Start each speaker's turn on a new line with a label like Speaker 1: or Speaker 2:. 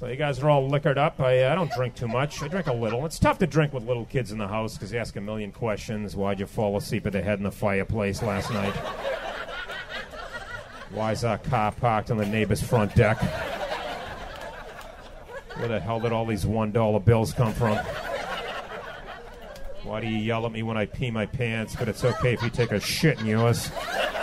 Speaker 1: So you guys are all liquored up. I don't drink too much. I drink a little. It's tough to drink with little kids in the house because they ask a million questions. Why'd you fall asleep with the head in the fireplace last night? Why's our car parked on the neighbor's front deck? Where the hell did all these $1 bills come from? Why do you yell at me when I pee my pants, but it's okay if you take a shit in yours?